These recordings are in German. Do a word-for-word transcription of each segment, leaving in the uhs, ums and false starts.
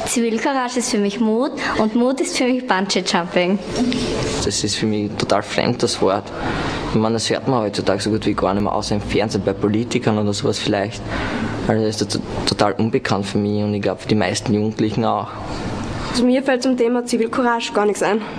Zivilcourage ist für mich Mut und Mut ist für mich Bungee-Jumping. Das ist für mich total fremd, das Wort. Ich meine, das hört man heutzutage so gut wie gar nicht mehr, außer im Fernsehen, bei Politikern oder sowas vielleicht. Also das ist total unbekannt für mich und ich glaube für die meisten Jugendlichen auch. Also mir fällt zum Thema Zivilcourage gar nichts ein.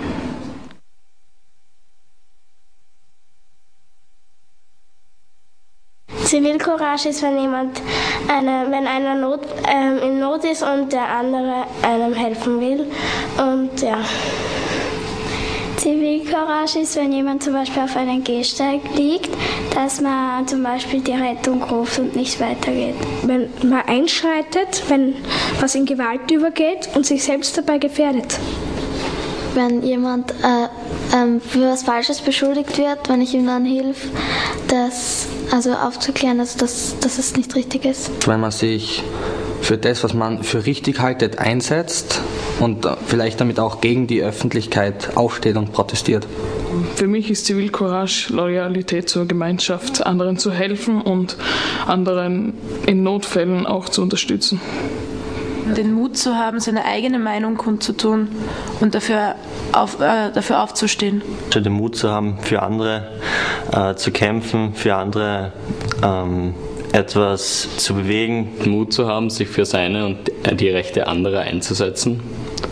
Zivilcourage ist, wenn jemand eine, wenn einer Not, ähm, in Not ist und der andere einem helfen will. Und ja. Zivilcourage ist, wenn jemand zum Beispiel auf einem Gehsteig liegt, dass man zum Beispiel die Rettung ruft und nicht weitergeht. Wenn man einschreitet, wenn was in Gewalt übergeht und sich selbst dabei gefährdet. Wenn jemand äh, ähm, für was Falsches beschuldigt wird, wenn ich ihm dann hilf, das also aufzuklären, also dass, dass es nicht richtig ist. Wenn man sich für das, was man für richtig haltet, einsetzt und vielleicht damit auch gegen die Öffentlichkeit aufsteht und protestiert. Für mich ist Zivilcourage Loyalität zur Gemeinschaft, anderen zu helfen und anderen in Notfällen auch zu unterstützen. Den Mut zu haben, seine eigene Meinung kundzutun und dafür, auf, äh, dafür aufzustehen. Den Mut zu haben, für andere äh, zu kämpfen, für andere ähm, etwas zu bewegen. Mut zu haben, sich für seine und die Rechte anderer einzusetzen,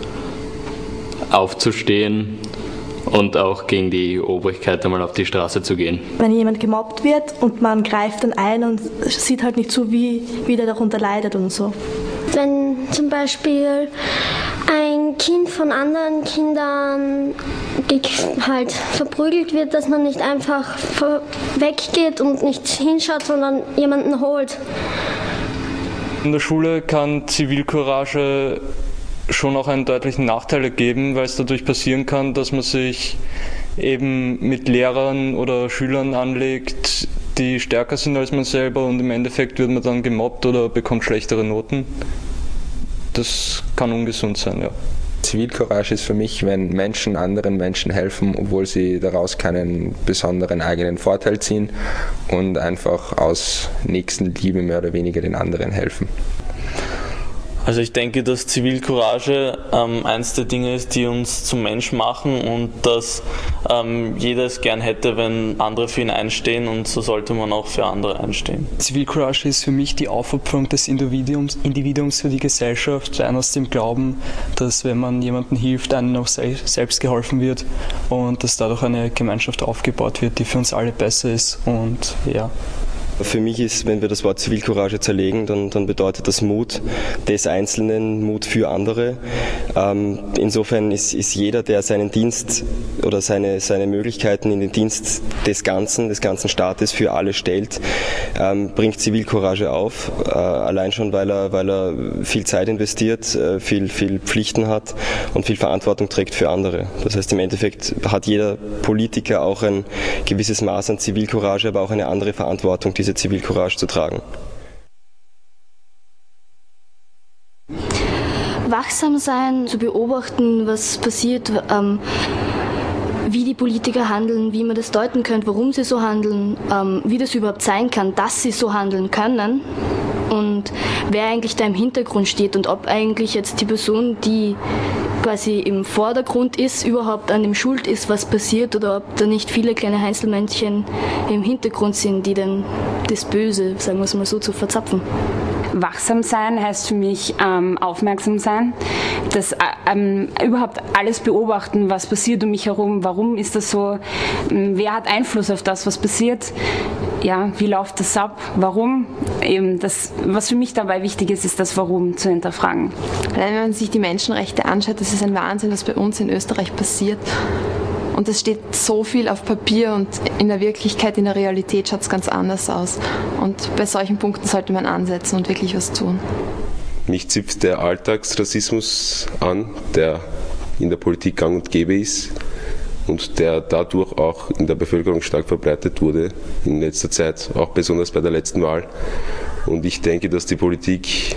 aufzustehen und auch gegen die Obrigkeit einmal auf die Straße zu gehen. Wenn jemand gemobbt wird und man greift dann ein und sieht halt nicht zu, wie, wie der darunter leidet und so. Wenn zum Beispiel ein Kind von anderen Kindern halt verprügelt wird, dass man nicht einfach weggeht und nicht hinschaut, sondern jemanden holt. In der Schule kann Zivilcourage schon auch einen deutlichen Nachteil geben, weil es dadurch passieren kann, dass man sich eben mit Lehrern oder Schülern anlegt, die stärker sind als man selber und im Endeffekt wird man dann gemobbt oder bekommt schlechtere Noten. Das kann ungesund sein, ja. Zivilcourage ist für mich, wenn Menschen anderen Menschen helfen, obwohl sie daraus keinen besonderen eigenen Vorteil ziehen und einfach aus Nächstenliebe mehr oder weniger den anderen helfen. Also ich denke, dass Zivilcourage ähm, eins der Dinge ist, die uns zum Mensch machen und dass ähm, jeder es gern hätte, wenn andere für ihn einstehen und so sollte man auch für andere einstehen. Zivilcourage ist für mich die Aufopferung des Individuums, Individuums für die Gesellschaft, rein aus dem Glauben, dass wenn man jemandem hilft, einem auch selbst geholfen wird und dass dadurch eine Gemeinschaft aufgebaut wird, die für uns alle besser ist und ja. Für mich ist, wenn wir das Wort Zivilcourage zerlegen, dann, dann bedeutet das Mut des Einzelnen, Mut für andere. Ähm, insofern ist, ist jeder, der seinen Dienst oder seine, seine Möglichkeiten in den Dienst des Ganzen, des ganzen Staates für alle stellt, ähm, bringt Zivilcourage auf. Äh, allein schon, weil er, weil er viel Zeit investiert, äh, viel, viel Pflichten hat und viel Verantwortung trägt für andere. Das heißt, im Endeffekt hat jeder Politiker auch ein gewisses Maß an Zivilcourage, aber auch eine andere Verantwortung, diese Zivilcourage zu tragen. Wachsam sein, zu beobachten, was passiert, ähm, wie die Politiker handeln, wie man das deuten könnte, warum sie so handeln, ähm, wie das überhaupt sein kann, dass sie so handeln können und wer eigentlich da im Hintergrund steht und ob eigentlich jetzt die Person, die quasi im Vordergrund ist, überhaupt an dem schuld ist, was passiert oder ob da nicht viele kleine Einzelmännchen im Hintergrund sind, die dann das Böse, sagen wir es mal so, zu verzapfen. Wachsam sein heißt für mich ähm, aufmerksam sein, das ähm, überhaupt alles beobachten, was passiert um mich herum, warum ist das so, wer hat Einfluss auf das, was passiert, ja, wie läuft das ab, warum, eben das, was für mich dabei wichtig ist, ist das Warum zu hinterfragen. Wenn man sich die Menschenrechte anschaut, das ist ein Wahnsinn, was bei uns in Österreich passiert. Und es steht so viel auf Papier und in der Wirklichkeit, in der Realität schaut es ganz anders aus. Und bei solchen Punkten sollte man ansetzen und wirklich was tun. Mich zipft der Alltagsrassismus an, der in der Politik gang und gäbe ist und der dadurch auch in der Bevölkerung stark verbreitet wurde in letzter Zeit, auch besonders bei der letzten Wahl. Und ich denke, dass die Politik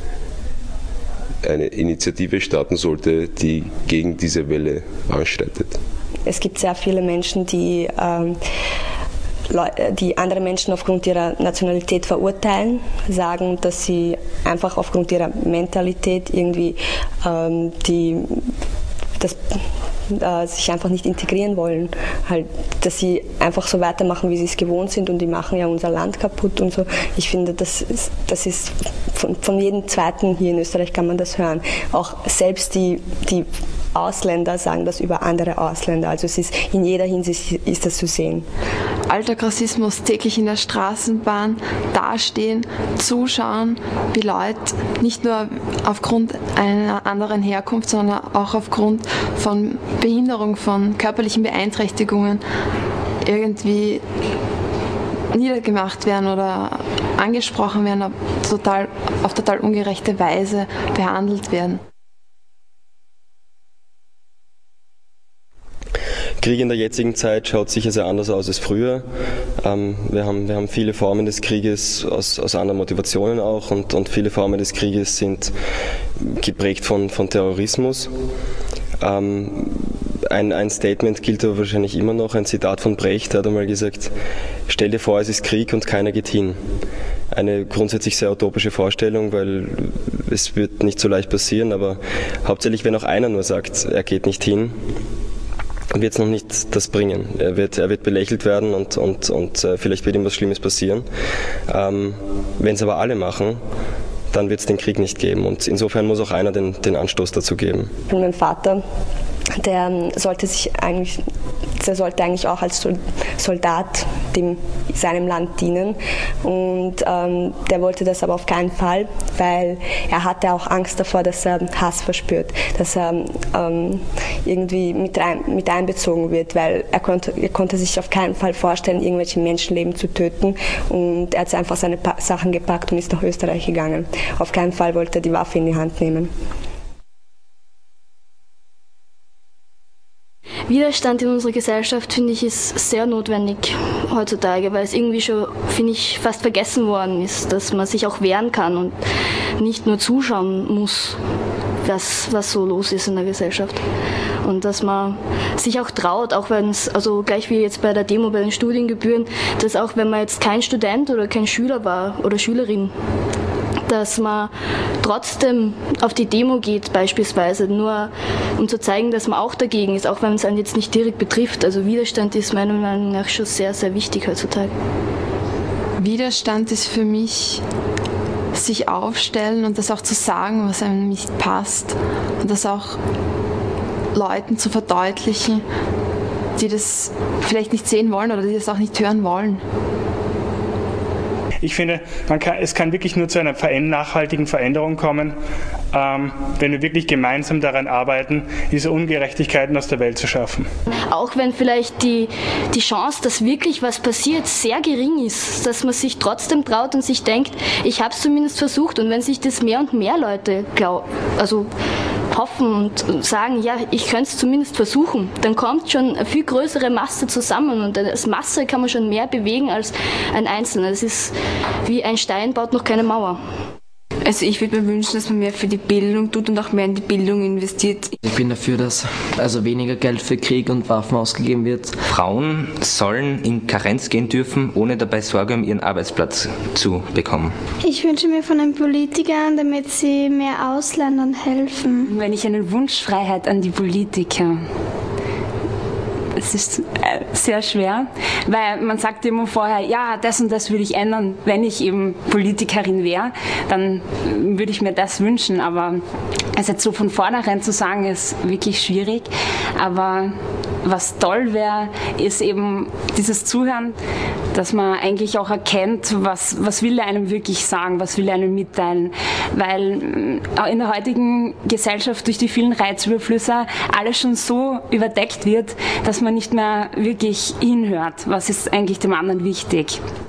eine Initiative starten sollte, die gegen diese Welle anstreitet. Es gibt sehr viele Menschen, die ähm, die andere Menschen aufgrund ihrer Nationalität verurteilen, sagen, dass sie einfach aufgrund ihrer Mentalität irgendwie ähm, die, das, äh, sich einfach nicht integrieren wollen. Halt, dass sie einfach so weitermachen, wie sie es gewohnt sind und die machen ja unser Land kaputt und so. Ich finde, das ist, das ist von, von jedem Zweiten hier in Österreich kann man das hören. Auch selbst die, die Ausländer sagen das über andere Ausländer. Also es ist in jeder Hinsicht ist das zu sehen. Alltagsrassismus, täglich in der Straßenbahn dastehen, zuschauen, wie Leute nicht nur aufgrund einer anderen Herkunft, sondern auch aufgrund von Behinderung, von körperlichen Beeinträchtigungen irgendwie niedergemacht werden oder angesprochen werden, auf total, auf total ungerechte Weise behandelt werden. Krieg in der jetzigen Zeit schaut sicher sehr anders aus als früher. Ähm, wir, haben, wir haben viele Formen des Krieges aus, aus anderen Motivationen auch und, und viele Formen des Krieges sind geprägt von, von Terrorismus. Ähm, ein, ein Statement gilt aber wahrscheinlich immer noch, ein Zitat von Brecht, der hat einmal gesagt, stell dir vor, es ist Krieg und keiner geht hin. Eine grundsätzlich sehr utopische Vorstellung, weil es wird nicht so leicht passieren, aber hauptsächlich, wenn auch einer nur sagt, er geht nicht hin, wird es noch nicht das bringen. Er wird, er wird belächelt werden und, und, und äh, vielleicht wird ihm was Schlimmes passieren. Ähm, wenn es aber alle machen, dann wird es den Krieg nicht geben. Und insofern muss auch einer den, den Anstoß dazu geben. Mein Vater, der sollte sich eigentlich, der sollte eigentlich auch als Soldat dem, seinem Land dienen und ähm, der wollte das aber auf keinen Fall, weil er hatte auch Angst davor, dass er Hass verspürt, dass er ähm, irgendwie mit, rein, mit einbezogen wird, weil er konnte, er konnte sich auf keinen Fall vorstellen, irgendwelche Menschenleben zu töten und er hat einfach seine pa- Sachen gepackt und ist nach Österreich gegangen. Auf keinen Fall wollte er die Waffe in die Hand nehmen. Widerstand in unserer Gesellschaft, finde ich, ist sehr notwendig heutzutage, weil es irgendwie schon, finde ich, fast vergessen worden ist, dass man sich auch wehren kann und nicht nur zuschauen muss, was, was so los ist in der Gesellschaft. Und dass man sich auch traut, auch wenn es, also gleich wie jetzt bei der Demo bei den Studiengebühren, dass auch wenn man jetzt kein Student oder kein Schüler war oder Schülerin, dass man trotzdem auf die Demo geht beispielsweise, nur um zu zeigen, dass man auch dagegen ist, auch wenn es einen jetzt nicht direkt betrifft. Also Widerstand ist meiner Meinung nach schon sehr, sehr wichtig heutzutage. Widerstand ist für mich sich aufstellen und das auch zu sagen, was einem nicht passt und das auch Leuten zu verdeutlichen, die das vielleicht nicht sehen wollen oder die das auch nicht hören wollen. Ich finde, man kann, es kann wirklich nur zu einer nachhaltigen Veränderung kommen, ähm, wenn wir wirklich gemeinsam daran arbeiten, diese Ungerechtigkeiten aus der Welt zu schaffen. Auch wenn vielleicht die, die Chance, dass wirklich was passiert, sehr gering ist, dass man sich trotzdem traut und sich denkt, ich habe es zumindest versucht. Und wenn sich das mehr und mehr Leute glauben, also hoffen und sagen, ja, ich könnte es zumindest versuchen, dann kommt schon eine viel größere Masse zusammen und als Masse kann man schon mehr bewegen als ein Einzelner. Das ist wie ein Stein baut noch keine Mauer. Also ich würde mir wünschen, dass man mehr für die Bildung tut und auch mehr in die Bildung investiert. Ich bin dafür, dass also weniger Geld für Krieg und Waffen ausgegeben wird. Frauen sollen in Karenz gehen dürfen, ohne dabei Sorge um ihren Arbeitsplatz zu bekommen. Ich wünsche mir von den Politikern, damit sie mehr Ausländern helfen. Wenn ich einen Wunsch Freiheit an die Politiker. Es ist sehr schwer, weil man sagt immer vorher, ja, das und das würde ich ändern, wenn ich eben Politikerin wäre, dann würde ich mir das wünschen, aber es jetzt so von vornherein zu sagen, ist wirklich schwierig, aber was toll wäre, ist eben dieses Zuhören, dass man eigentlich auch erkennt, was, was will er einem wirklich sagen, was will er einem mitteilen, weil in der heutigen Gesellschaft durch die vielen Reizüberflüsse alles schon so überdeckt wird, dass man nicht mehr wirklich hinhört, was ist eigentlich dem anderen wichtig.